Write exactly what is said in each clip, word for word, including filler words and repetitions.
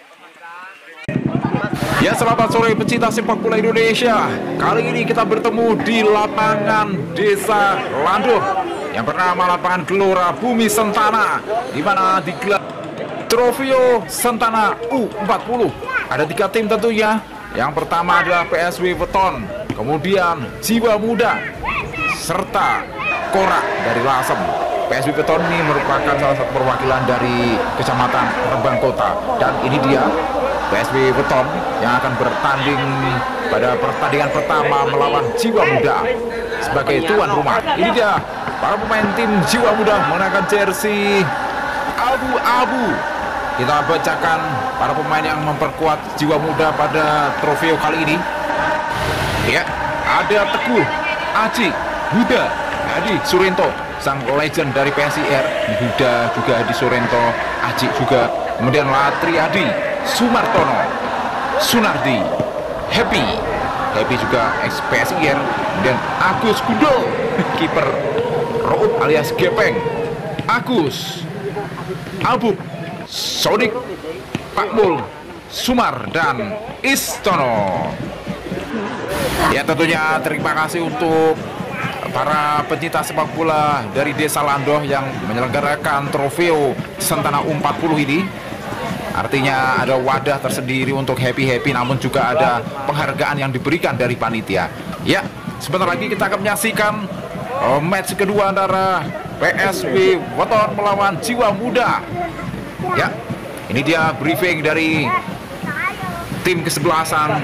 Ya, selamat sore pecinta sepak bola Indonesia. Kali ini kita bertemu di lapangan Desa Landoh yang bernama lapangan Gelora Bumi Sentana, di mana digelar Trofeo Sentana U empat puluh. Ada tiga tim tentunya. Yang pertama adalah P S W Weton, kemudian Jiwa Muda, serta Korak dari Lasem. P S W Weton ini merupakan salah satu perwakilan dari Kecamatan Rembang Kota, dan ini dia P S W Weton yang akan bertanding pada pertandingan pertama melawan Jiwa Muda sebagai tuan rumah. Ini dia para pemain tim Jiwa Muda mengenakan jersey abu-abu. Kita bacakan para pemain yang memperkuat Jiwa Muda pada trofeo kali ini. Ya, ada Teguh, Aji, Huda, Hadi Surento, sang legend dari P S I R. Huda juga, Hadi Surento, Aji juga. Kemudian Latri Adi, Sumartono, Sunardi, Happy, Happy juga ex P S I R. Kemudian Agus Gundul, kiper, Roub alias Gepeng, Agus, Abub, Sodik, Pakmul, Sumar, dan Istono. Ya, tentunya terima kasih untuk para pecinta sepak bola dari Desa Landoh yang menyelenggarakan Trofeo Sentana U empat puluh ini. Artinya ada wadah tersendiri untuk happy-happy, namun juga ada penghargaan yang diberikan dari panitia. Ya, sebentar lagi kita akan menyaksikan uh, match kedua antara P S W Weton melawan Jiwa Muda. Ya, ini dia briefing dari tim kesebelasan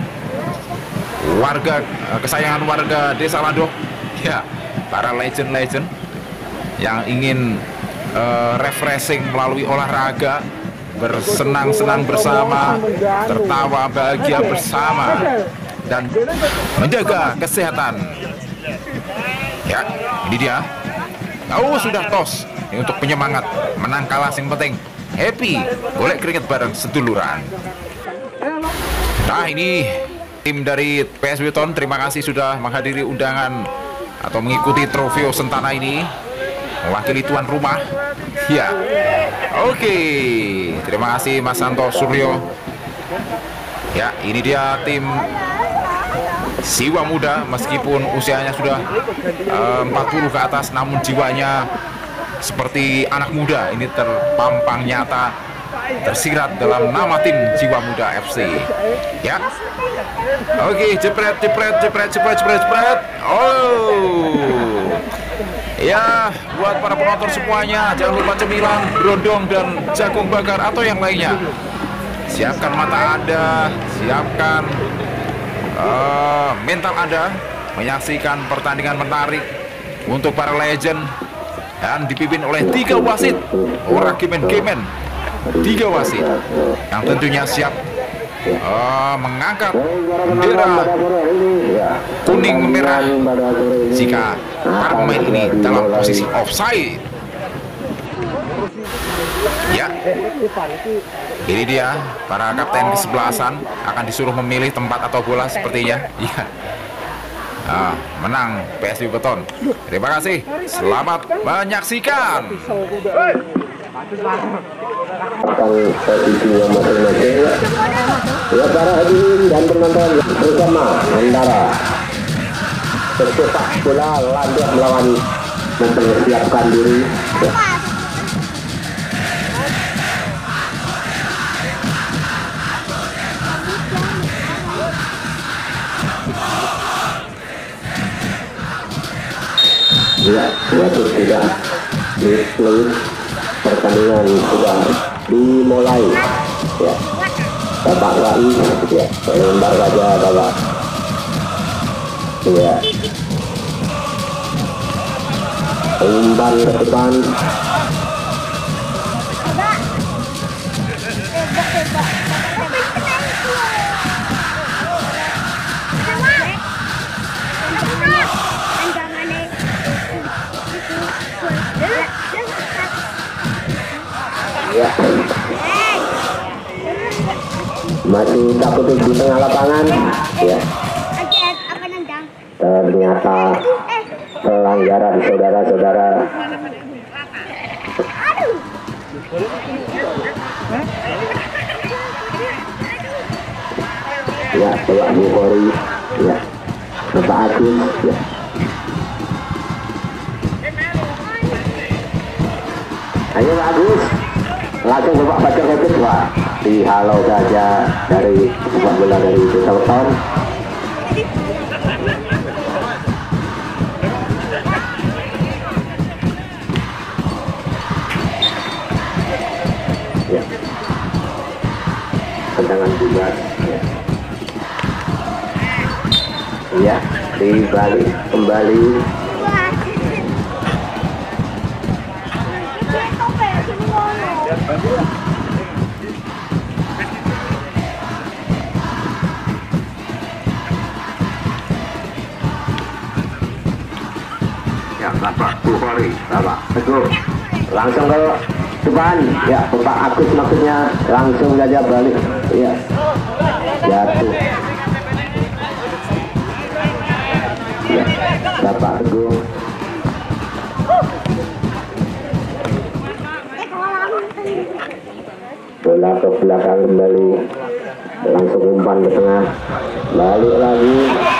warga kesayangan warga Desa Landoh. Ya, para legend-legend yang ingin uh, refreshing melalui olahraga, bersenang-senang bersama, tertawa bahagia bersama, dan menjaga kesehatan. Ya, ini dia. Oh, sudah tos. Ini untuk penyemangat, menang kalah yang penting happy, boleh keringet bareng seduluran. Nah, ini tim dari P S W Weton, terima kasih sudah menghadiri undangan atau mengikuti Trofeo Sentana ini, mewakili tuan rumah. Ya, oke, terima kasih Mas Santo Suryo. Ya, ini dia tim Jiwa Muda, meskipun usianya sudah uh, empat puluh ke atas, namun jiwanya seperti anak muda. Ini terpampang nyata, tersirat dalam nama tim Jiwa Muda F C. Ya, oke, jepret, jepret, jepret, jepret, jepret, jepret. Oh, ya, buat para penonton semuanya, jangan lupa cemilan, berondong, dan jagung bakar atau yang lainnya. Siapkan mata Anda, siapkan uh, mental Anda menyaksikan pertandingan menarik untuk para legend, dan dipimpin oleh tiga wasit, orang gemen-gemen, tiga wasit yang tentunya siap uh, mengangkat bendera kuning merah jika para pemain ini dalam posisi offside. Ya, ini dia para kapten kesebelasan akan disuruh memilih tempat atau bola sepertinya. Ya. Nah, menang P S W Weton. Terima kasih. Selamat menyaksikan. Posisinya masing-masing. Ya, para hadirin dan penonton bersama antara sepak bola Landoh melawan mempersiapkan diri. Ya, waktu sudah di pertandingan sudah dimulai. Ya, Bapak Rai, ya, lembar saja Bapak. Ya, umpan ke depan. Ya, masih takut di tengah lapangan. Ya, ternyata pelanggaran saudara-saudara. Ya, Bapak Bukhari. Ya, Bapak Agus. Ya. Ayo Pak Agus, langsung Bapak baca kredit Pak. Dihalau saja dari sepak bola dari Desa Weton. Ya, tendangan bebas. Ya, ya, dibalik kembali. Ya, Bapak Bukhari, Bapak Teguh, langsung ke depan. Ya, Bapak Agus maksudnya langsung saja balik. Ya, jatuh. Ya, Bapak Teguh. Bola ke belakang kembali, langsung umpan ke tengah, balik lagi.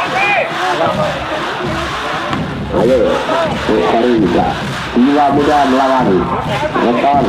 Ayo, Bukhari bisa. Jiwa muda melawan Weton.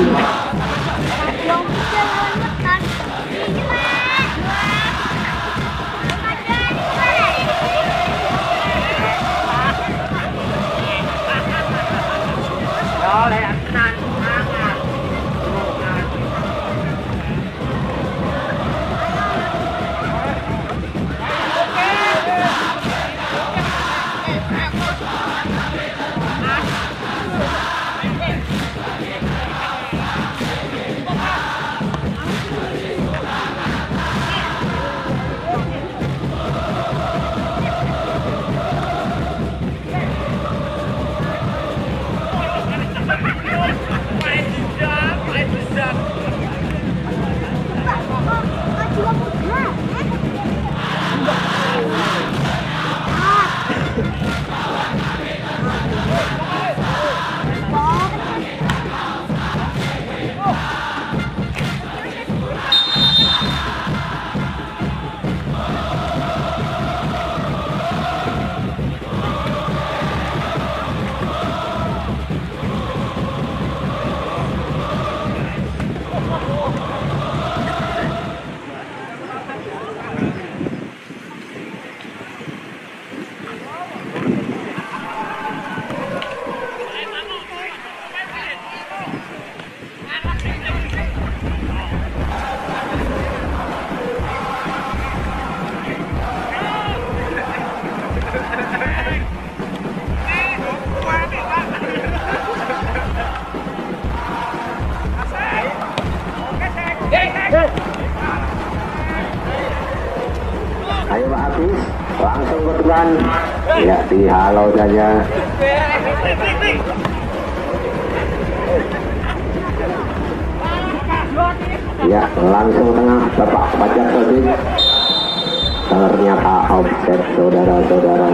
Ayo Pak Agus, langsung ke depan. Ya, dihalau saja. Ya, langsung tengah Bapak Pajak Sodik. Ternyata offset, saudara-saudara.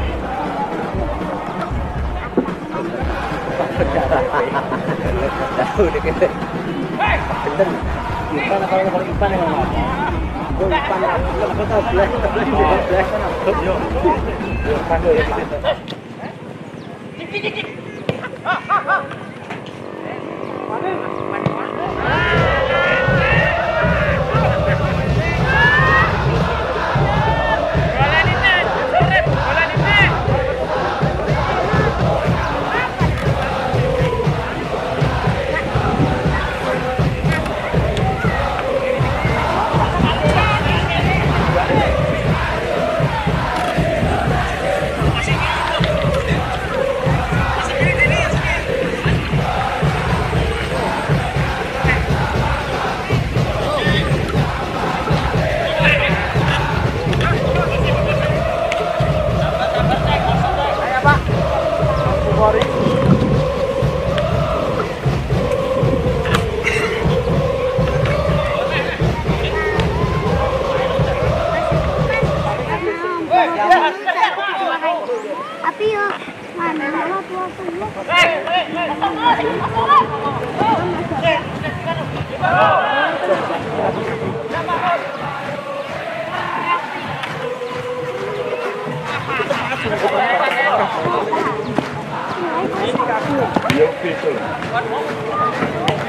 Tapi yo, mana mama tua semua.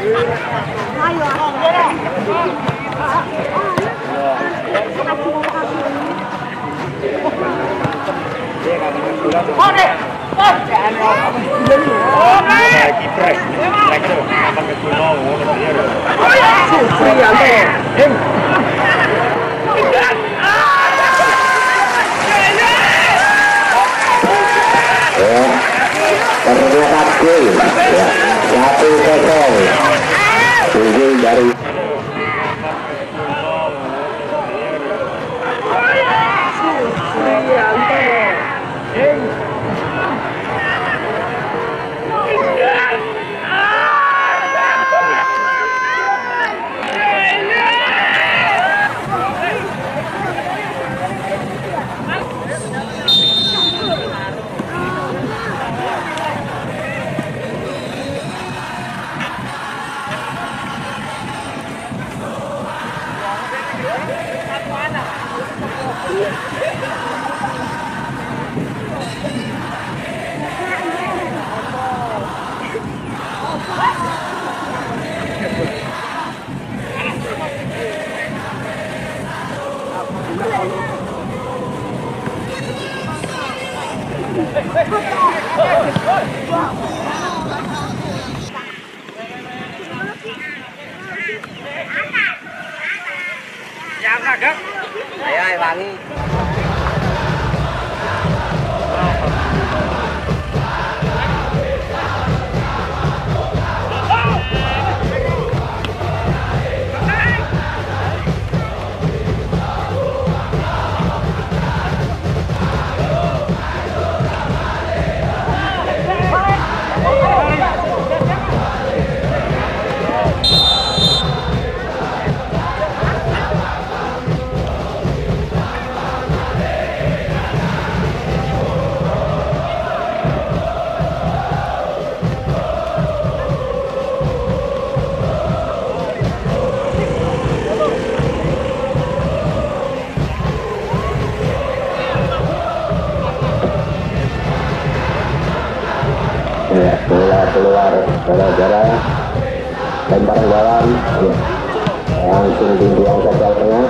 Ternyata gol ya, satu kosong gol dari ayo wangi. Ya, bola keluar gara-gara lemparan dalam ya. Langsung dibuang ke tengah.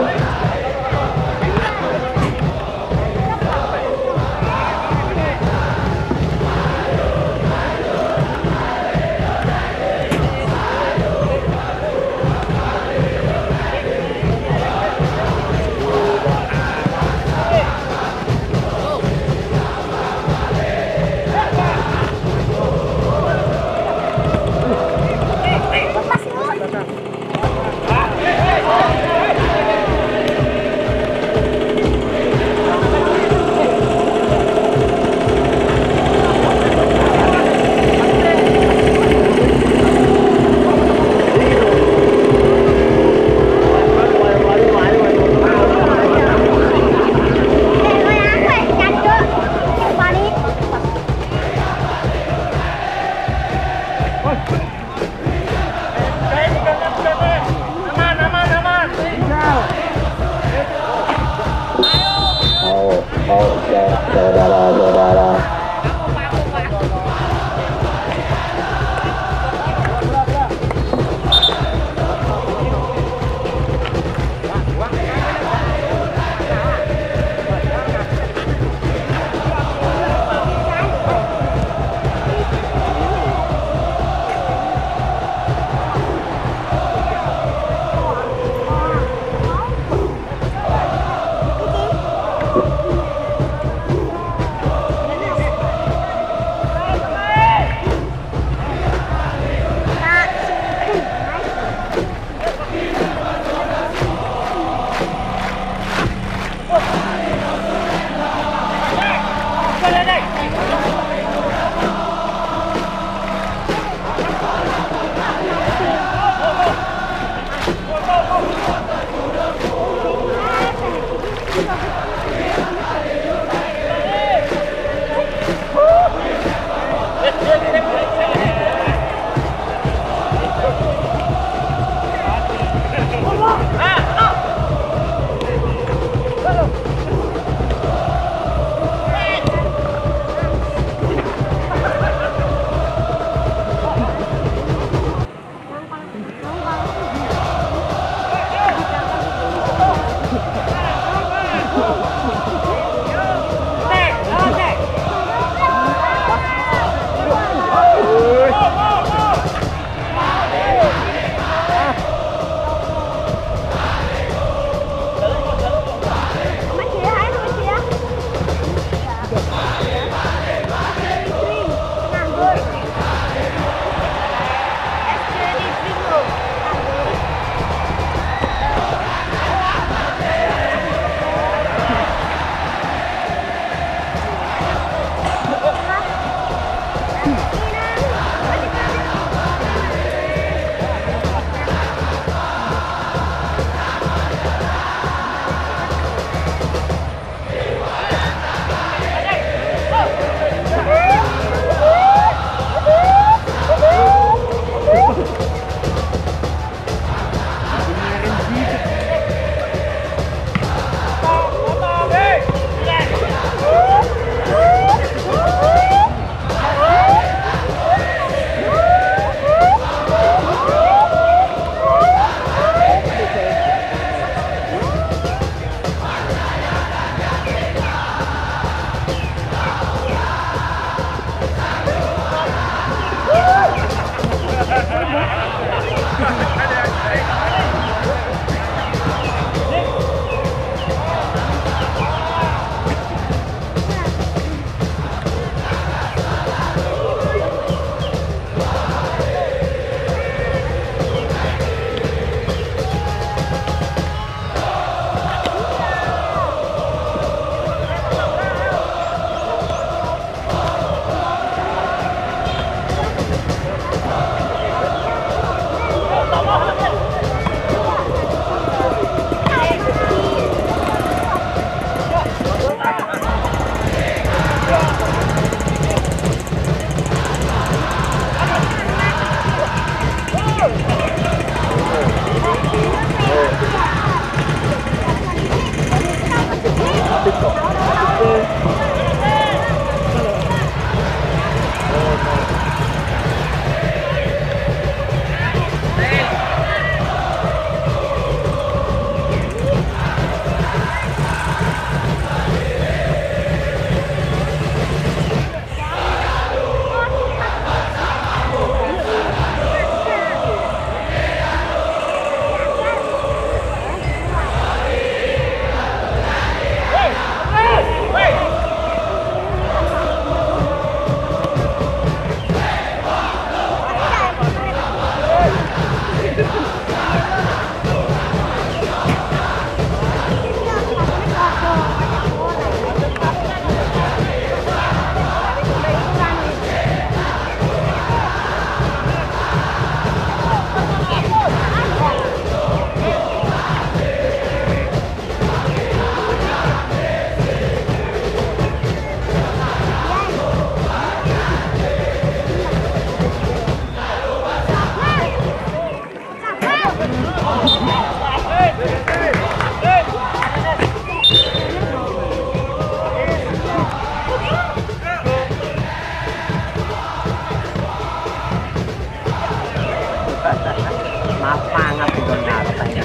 Lapangan itu nyatanya.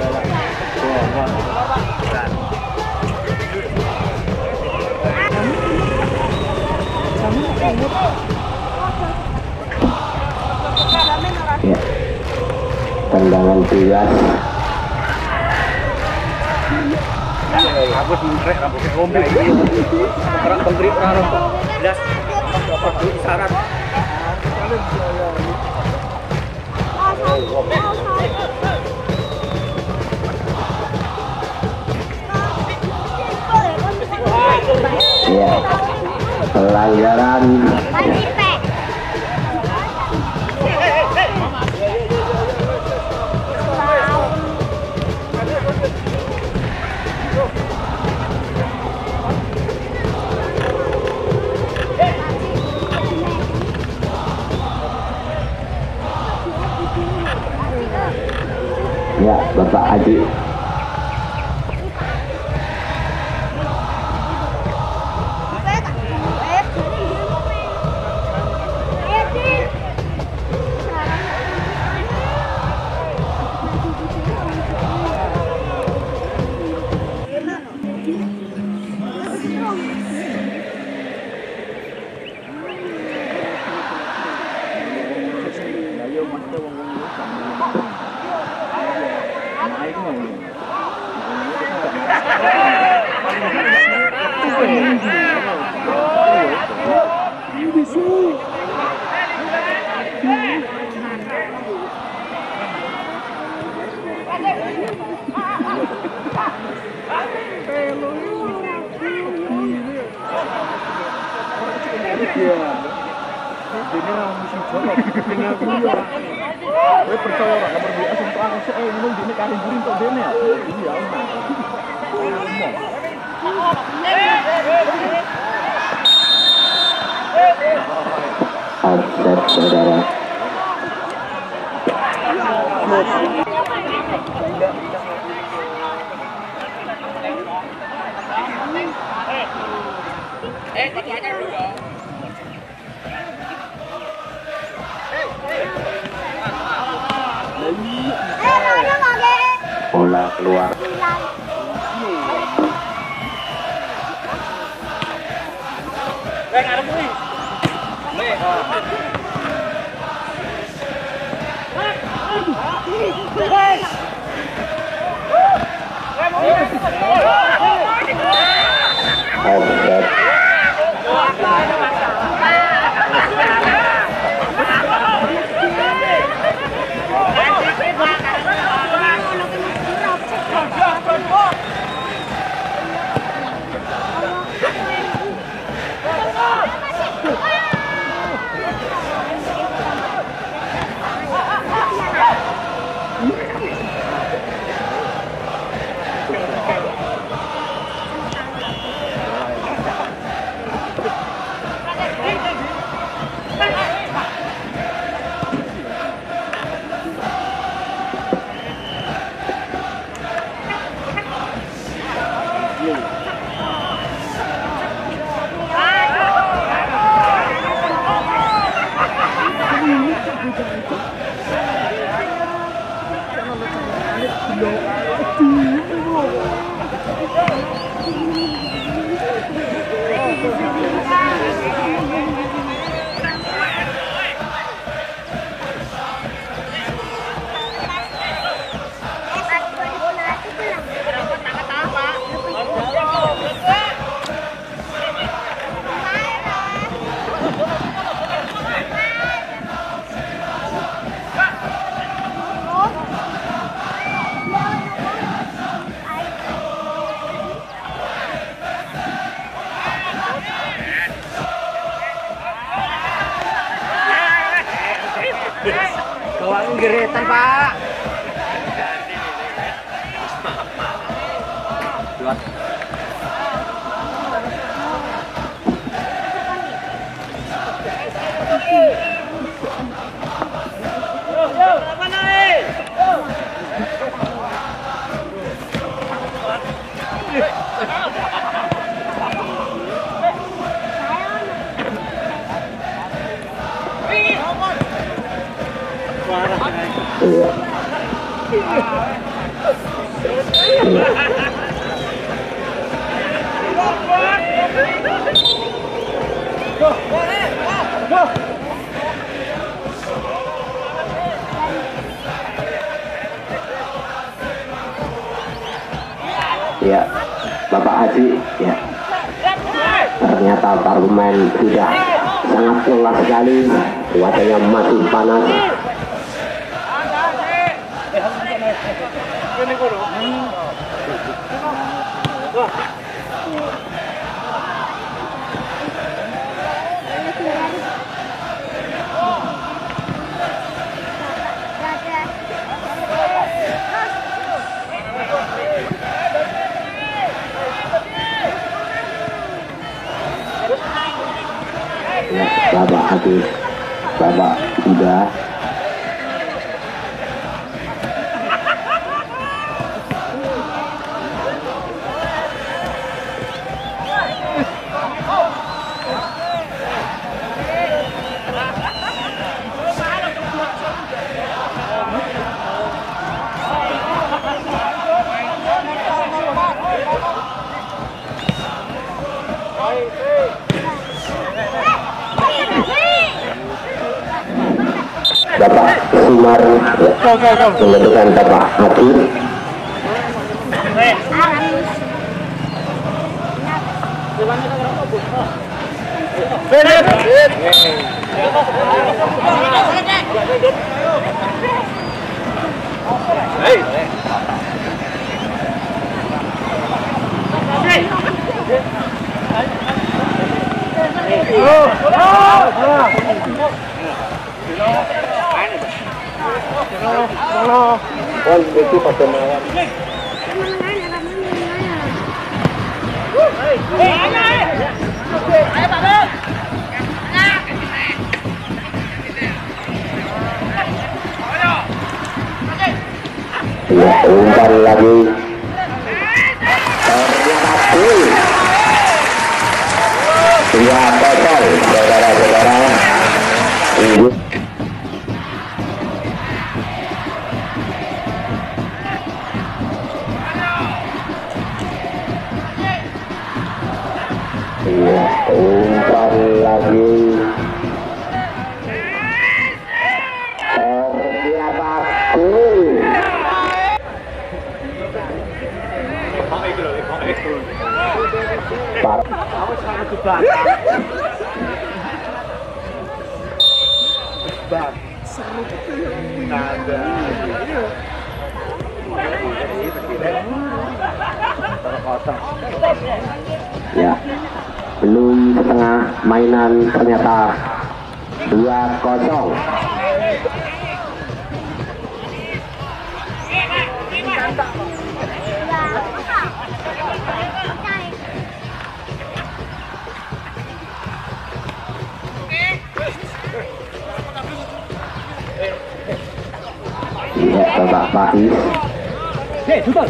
Ya, tendangan bias. Aku singkrek, aku ngombe iki. Ora menteri ora ora. Blas dapat duit syarat. Ya, pelanggaran. Ya, Bapak Adi. Offset, saudara. Bola keluar. Kawan geretan, Pak. Yo, yo, mana eh? Ya, Bapak Haji, ya. Ternyata parlemen sudah sangat lelah sekali, cuacanya masih panas. Ya, Bapak Haji, Bapak sudah. Bapak Sumar menentukan Bapak Haji. Kan itu pada malam. Ya, umpan lagi. Ternyata gol. Dua kosong, saudara-saudara. Ini ya, umpan lagi. Ternyata gol. Ya, belum setengah mainan ternyata dua kosong. Ya, Bapak Faiz. Hei, betul.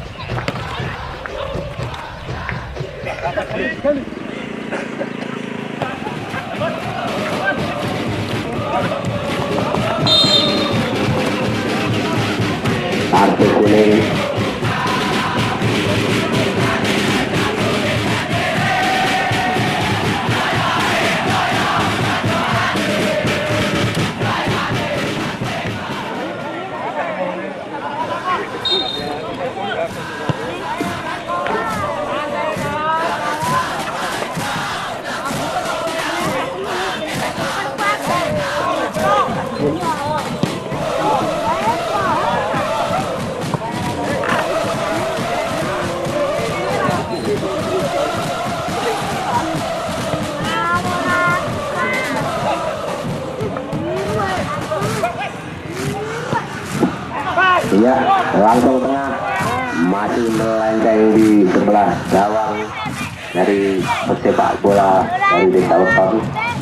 Kartu kuning. Ya, langsung tengah, masih melenceng di sebelah gawang dari pesepak bola dari Desa Weton.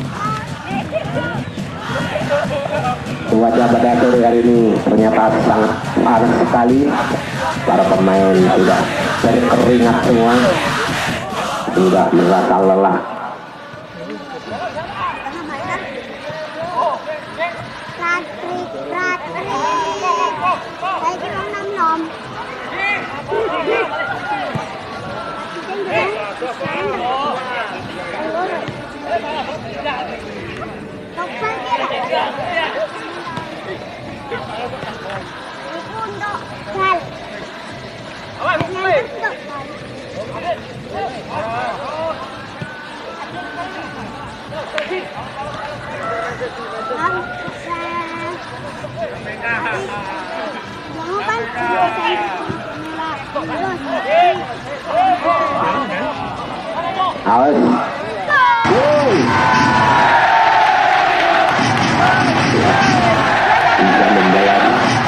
Cuaca pada sore hari ini ternyata sangat panas sekali. Para pemain sudah berkeringat semua, sudah merasa lelah. Pratrik, Pratrik. Awas. Bisa membalas.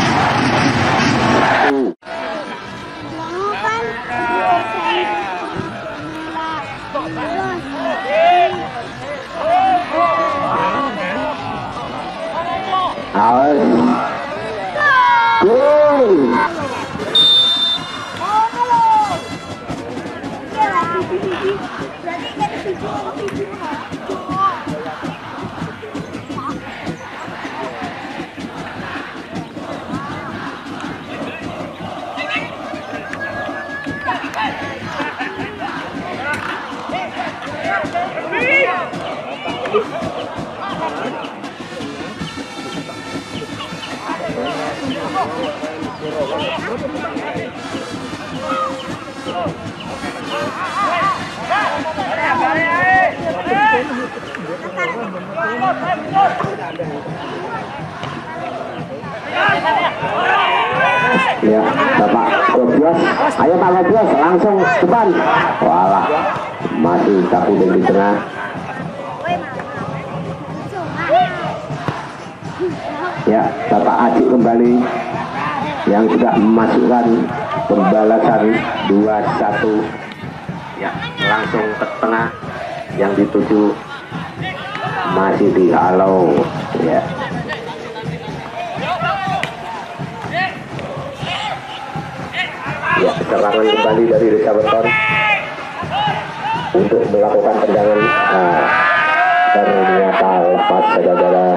Awas. Gol. Ya, Bapak Gobios, ayo Pak Gobios, langsung depan. Walah, masih tapi di tengah. Ya, Bapak Aji kembali yang sudah memasukkan pembalasan dua satu. Ya, langsung ke tengah yang dituju masih dihalau. Ya. Ya, serangan kembali dari Desa Weton untuk melakukan tendangan. Nah, ternyata lepas saudara.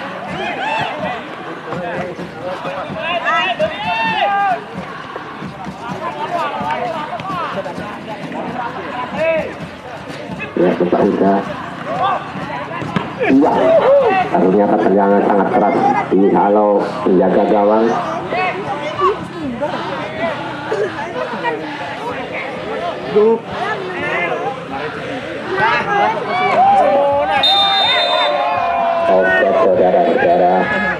Ya, Bapak udah. Iya, ternyata tendangan sangat keras dihalau penjaga gawang. Oke, saudara-saudara.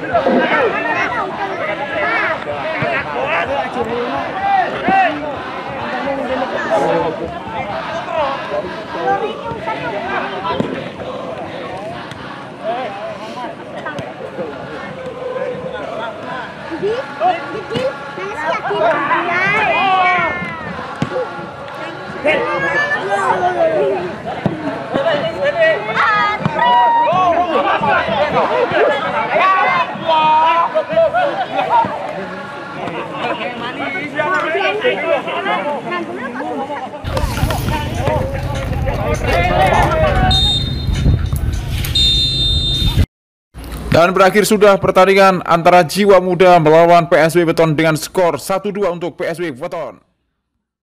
Dan berakhir sudah pertandingan antara Jiwa Muda melawan P S W Weton dengan skor satu dua untuk P S W Weton.